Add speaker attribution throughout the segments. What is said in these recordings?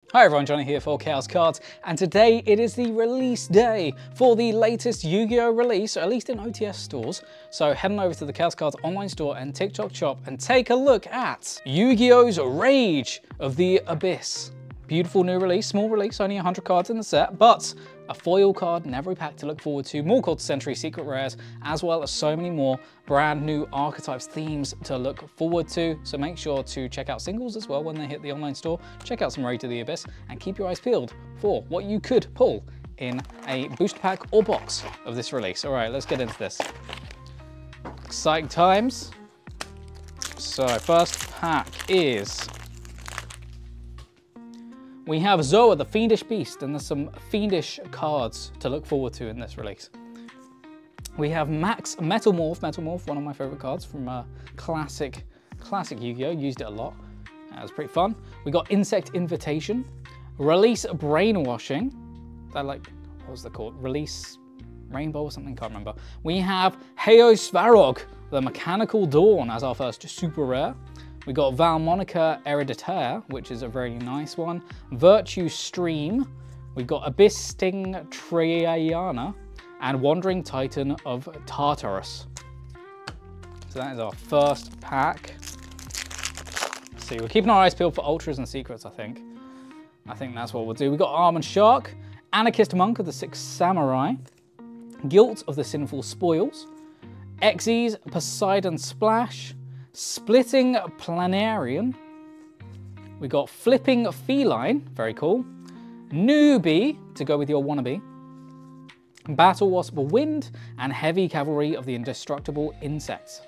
Speaker 1: Hi everyone, Johnny here for Chaos Cards, and today it is the release day for the latest Yu-Gi-Oh! Release, or at least in OTS stores. So head on over to the Chaos Cards online store and TikTok shop and take a look at Yu-Gi-Oh's Rage of the Abyss. Beautiful new release, small release, only 100 cards in the set, but a foil card in every pack to look forward to, more Cult Century secret rares, as well as so many more brand new archetypes, themes to look forward to. So make sure to check out singles as well when they hit the online store. Check out some Rage of the Abyss and keep your eyes peeled for what you could pull in a booster pack or box of this release. All right, let's get into this. Exciting times. So first pack is, we have Zoa, the Fiendish Beast, and there's some fiendish cards to look forward to in this release. We have Max Metalmorph, one of my favorite cards from classic Yu-Gi-Oh! Used it a lot. That was pretty fun. We got Insect Invitation, Release Brainwashing. That, like, what was that called? Release Rainbow or something, can't remember. We have Heo Svarog, the Mechanical Dawn, as our first super rare. We got Valmonica Hereditaire, which is a very nice one. Virtue Stream. We got Abyss Sting Triana and Wandering Titan of Tartarus. So that is our first pack. Let's see, we're keeping our eyes peeled for ultras and secrets, I think. I think that's what we'll do. We got Armored Shark, Anarchist Monk of the Six Samurai, Guilt of the Sinful Spoils, Xyz Poseidon Splash, Splitting Planarian. We got Flipping Feline, very cool. Newbie, to go with your wannabe. Battle Wasp Wind, and Heavy Cavalry of the Indestructible Insects.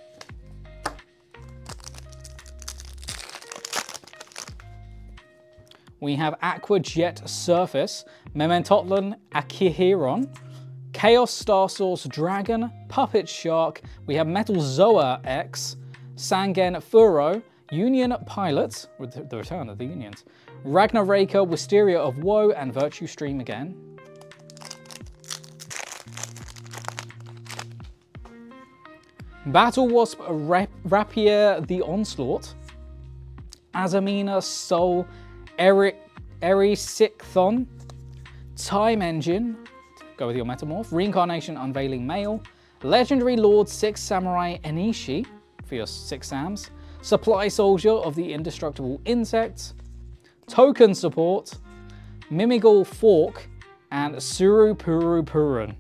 Speaker 1: We have Aqua Jet Surface, Mementotlan Akihiron, Chaos Star Source Dragon, Puppet Shark. We have Metal Zoa X, Sangen Furo, Union Pilot, with the return of the Unions, Ragnaraka, Wisteria of Woe, and Virtue Stream again. Battle Wasp Rapier the Onslaught, Azamina Soul Erisicthon, Time Engine, go with your Metamorph, Reincarnation Unveiling Male, Legendary Lord Six Samurai Enishi, for your 6 Sams, Supply Soldier of the Indestructible Insects, Token Support, Mimigal Fork, and Suru Puru Purun.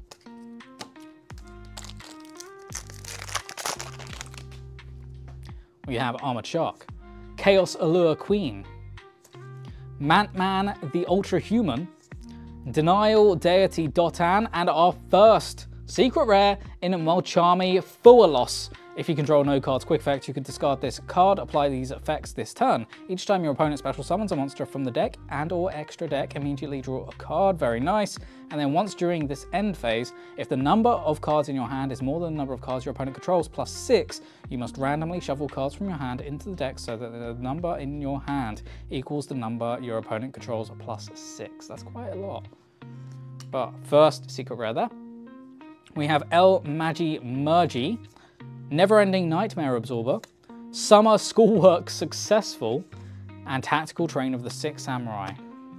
Speaker 1: We have Armored Shark, Chaos Allure Queen, Mantman the Ultra Human, Denial Deity Dotan, and our first secret rare in Mulchami Fualos. If you control no cards quick effect, you can discard this card, apply these effects this turn. Each time your opponent special summons a monster from the deck and or extra deck, immediately draw a card, very nice. And then once during this end phase, if the number of cards in your hand is more than the number of cards your opponent controls plus 6, you must randomly shuffle cards from your hand into the deck so that the number in your hand equals the number your opponent controls plus 6. That's quite a lot. But first secret rare there. We have El Magi Mergi, Never-Ending Nightmare Absorber, Summer Schoolwork Successful, and Tactical Train of the Six Samurai.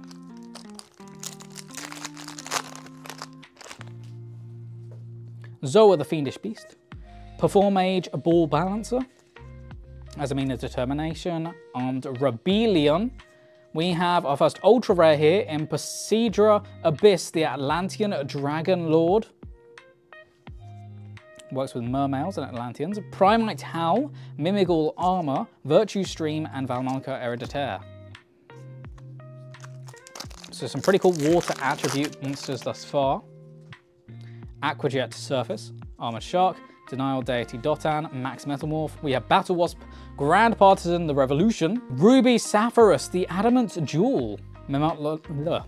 Speaker 1: Zoa the Fiendish Beast, Performage Ball Balancer, Azamina Determination, Armed Rebellion. We have our first ultra rare here in Poseidra Abyss, the Atlantean Dragon Lord. Works with Mermails and Atlanteans. Primite Howl, Mimigal Armor, Virtue Stream, and Valmonica Hereditaire. So some pretty cool water attribute monsters thus far. Aquajet Surface, Armored Shark, Denial Deity Dotan, Max Metalmorph. We have Battle Wasp, Grand Partisan, the Revolution, Ruby Sapphirus, the Adamant Jewel, Mementotlan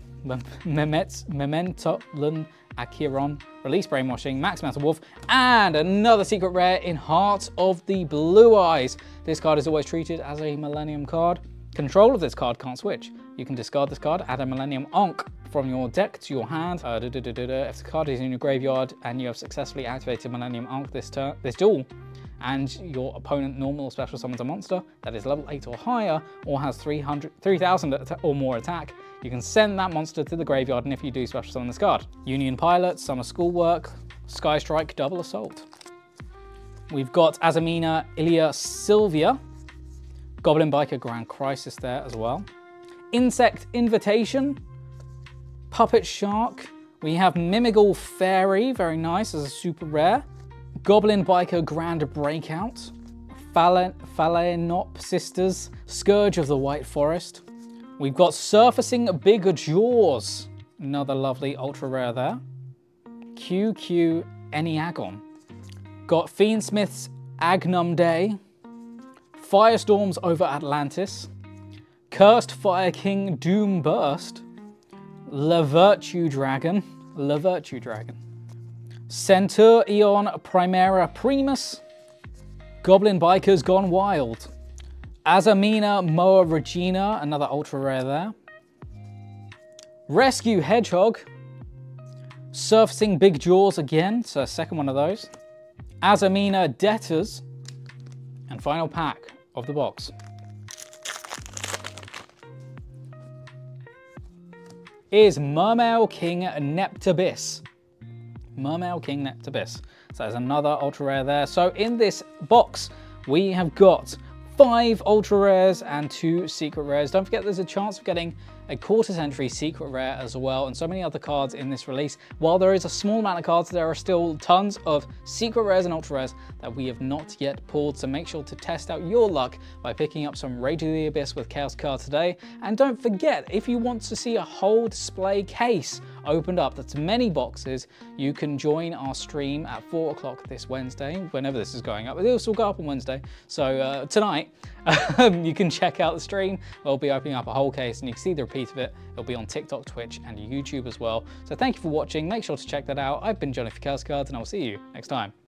Speaker 1: Akiron, Release Brainwashing, Max Metalmorph, and another secret rare in Heart of the Blue Eyes. This card is always treated as a Millennium card. Control of this card can't switch. You can discard this card, add a Millennium Ankh from your deck to your hand. If the card is in your graveyard and you have successfully activated Millennium Ankh this duel, and your opponent normal special summons a monster that is level 8 or higher or has 3000 or more attack, you can send that monster to the graveyard, and if you do, special summon this card. Union Pilot, Summer Schoolwork, Sky Strike, Double Assault. We've got Azamina, Ilia Sylvia, Goblin Biker, Grand Crisis there as well. Insect Invitation, Puppet Shark. We have Mimigal Fairy, very nice as a super rare. Goblin Biker, Grand Breakout. Phalaenop Sisters, Scourge of the White Forest. We've got Surfacing Big Jaws, another lovely ultra rare there. QQ Eniagon. Got Fiendsmith's Agnum Day. Firestorms over Atlantis. Cursed Fire King Doom Burst. La Virtue Dragon. Centaur Eon Primera Primus. Goblin Bikers Gone Wild. Azamina Moa Regina, another ultra rare there. Rescue Hedgehog. Surfacing Big Jaws again, so a second one of those. Azamina Debtors. And final pack of the box. Is Mermail King Neptabyss. Mermail King Neptabyss. So there's another ultra rare there. So in this box, we have got 5 ultra rares and 2 secret rares. Don't forget there's a chance of getting a quarter century secret rare as well, and so many other cards in this release. While there is a small amount of cards, there are still tons of secret rares and ultra rares that we have not yet pulled, so make sure to test out your luck by picking up some Rage of the Abyss with Chaos Card today. And don't forget, if you want to see a whole display case opened up, that's many boxes, you can join our stream at 4 o'clock this Wednesday, whenever this is going up. It will still go up on Wednesday, so tonight you can check out the stream. We'll be opening up a whole case and you can see the repeat of it. It'll be on TikTok, Twitch and YouTube as well. So thank you for watching. Make sure to check that out. I've been Johnny for Chaos Cards and I'll see you next time.